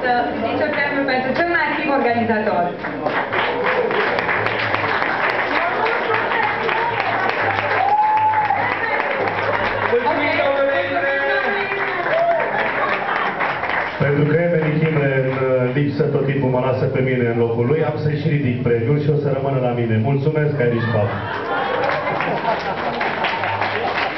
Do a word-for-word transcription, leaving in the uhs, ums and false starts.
să ridice premiul pentru cel mai activ organizator. Pentru că Emily Chimre în lipsă tot timpul mă lasă pe mine în locul lui, am să-i și ridic premiul și o să rămână la mine. Mulțumesc, Irish Pub!